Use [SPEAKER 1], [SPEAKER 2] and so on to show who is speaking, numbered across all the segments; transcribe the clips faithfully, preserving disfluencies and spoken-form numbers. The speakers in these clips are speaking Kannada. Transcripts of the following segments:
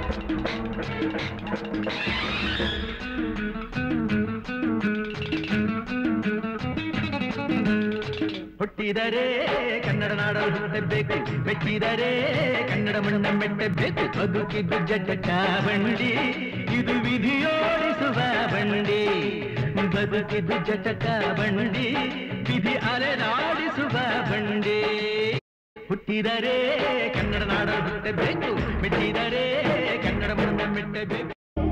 [SPEAKER 1] ಹುಟ್ಟಿದರೆ ಕನ್ನಡ ನಾಡಲು ಹುಟ್ಟಬೇಕು, ಮೆಚ್ಚಿದರೆ ಕನ್ನಡ ಮಣ್ಣ ಮೆಟ್ಟಬೇಕು. ಬದುಕಿದ್ದು ಜಟಕ ಬಂಡಿ, ಇದು ವಿಧಿಯೋಡಿಸುವ ಬಂಡಿ. ಬದುಕಿದ್ದು ಜಟಕ ಬಂಡಿ, ವಿಧಿ ಅಲೆದಾಡಿಸುವ ಬಂಡಿ. ಹುಟ್ಟಿದರೆ ಕನ್ನಡ ನಾಡಲು ಹುಟ್ಟಬೇಕು, ಮೆಚ್ಚಿದರೆ ಕನ್ನಡ ಮಣ್ಣ ಮೆಟ್ಟಬೇಕು.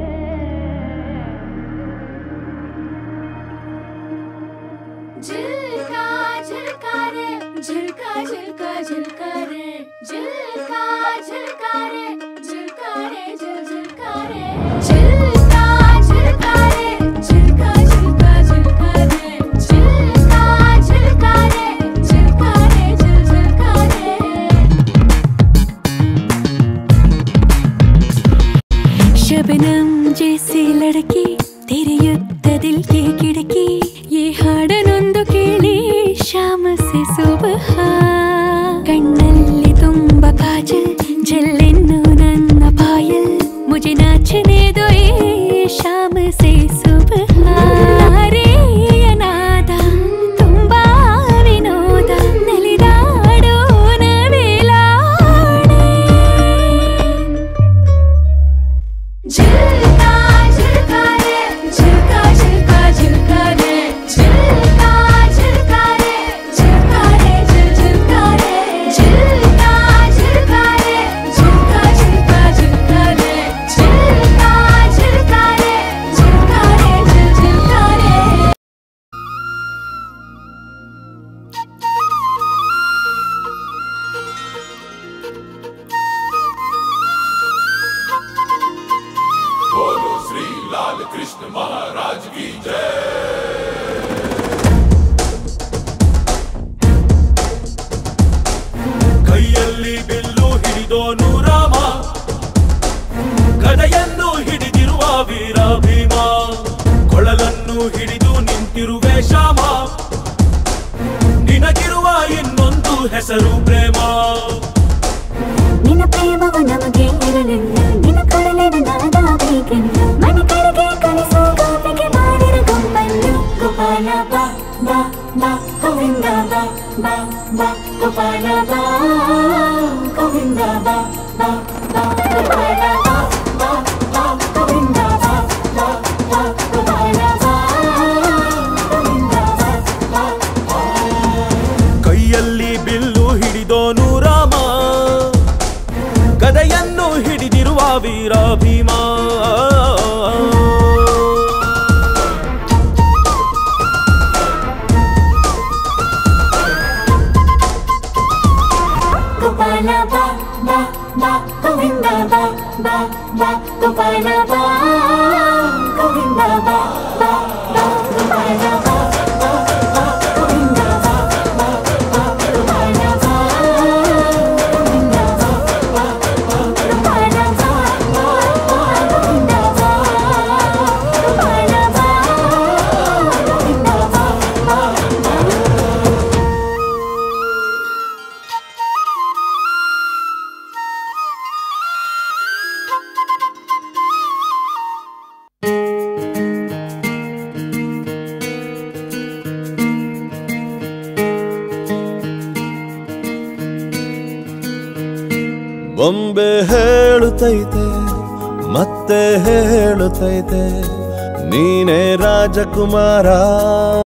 [SPEAKER 2] झिलका झिलका रे झिलका झिलका झिलका रे झिलका झिलका रे झिलका रे झिल झिलका रे झिलका झिलका रे झिलका झिलका झिलका रे झिलका झिलका रे झिलका रे झिल झिलका रे शबनम जैसी लड़की तेरे युक्त दिल की खिड़की ये हाडनೊಂದು ಕೇಳಿ शाम से सुबह कಣ್ಣಲ್ಲಿ ತುಂಬ ಕಾಜಲ್ ಜಲ್ಲೆನ್ನು ನನ್ನ ಪಾಯಲ್ मुझे नाचने दो ये शाम से सुबह रे ಅನಾದ ತುಂಬಾ ವಿನೋದ ನಲಿದಾಡೋಣ ವೇಲಾಡೆ झिलका झिलका रे झिलका झिलका झिलका रे झिलका झिलका रे झिलका रे झिल झिलका रे झिलका झिलका रे झिलका झिलका झिलका रे झिलका झिलका रे झिलका रे झिल झिलका रे
[SPEAKER 3] बोलो श्री लाल कृष्ण महाराज की जय। ಕೈಯಲ್ಲಿ ಬಿಲ್ಲು ಹಿಡಿದೋನು ರಾಮ, ಗದೆಯನ್ನು ಹಿಡಿದಿರುವ ವೀರ ಭೀಮ, ಕೊಳಲನ್ನು ಹಿಡಿದು ನಿಂತಿರುವೆ ಶ್ಯಾಮ, ನಿನಗಿರುವ ಇನ್ನೊಂದು ಹೆಸರು ಪ್ರೇಮ.
[SPEAKER 2] ನಿನ್ನ ಪ್ರೇಮವು ನಮಗೆ ಇರಲಿಲ್ಲ, ನಿನ್ನ ಕೊರಳಿನ ನಾದ ಬೇಕೆಂದು ಮನೆ ಕಡೆಗೆ ಕಲಿಸೋ ಗೋಪಿಗೆ ಮಾಡಿರ ಗೊಂಬನ್ನು. ಗೋಪಾಲ ಬಾ ಬಾ ಬಾ ಗೋವಿಂದ ಬಾ ಬಾ ಬಾ ಗೋಪಾಲ ಬಾ ಗೋವಿಂದ ಬಾ ಬಾ ಬಾ ಗೋಪಾಲ ಬಾ ಬಾ ಬಾ ಗೋವಿಂದ ಬಾ ಬಾ ಬಾ ಗೋಪಾಲ ಬಾ ಗೋವಿಂದ ಬಾ ಬಾ ಬಾ.
[SPEAKER 3] ಕೈಯಲ್ಲಿ ಬಿಲ್ಲು ಹಿಡಿದೋನು ರಾಮ, ಗದೆಯನ್ನು ಹಿಡಿದಿರುವ ವೀರ ಭೀಮ.
[SPEAKER 2] ಗೋಪಾಲ ಬಾ ಬಾ ಬಾ ಗೋವಿಂದ ಬಾ ಬಾ ಬಾ ಗೋಪಾಲ ಬಾ ಗೋವಿಂದ ಬಾ ಬಾ ಬಾ ಗೋಪಾಲ ಬಾ ಬಾ ಬಾ ಗೋವಿಂದ ಬಾ ಬಾ ಬಾ ಗೋಪಾಲ ಬಾ ಗೋವಿಂದ ಬಾ ಬಾ ಬಾ ಗೋಪಾಲ ಬಾ ಬಾ ಬಾ ಗೋವಿಂದ ಬಾ ಗೋಪಾಲ ಬಾ ಗೋವಿಂದ ಬಾ ಬಾ ಬಾ.
[SPEAKER 4] ಬೊಂಬೆ ಹೇಳುತ್ತೈತೆ ಮತ್ತೆ ಹೇಳುತ್ತೈತೆ ನೀನೇ ರಾಜಕುಮಾರ.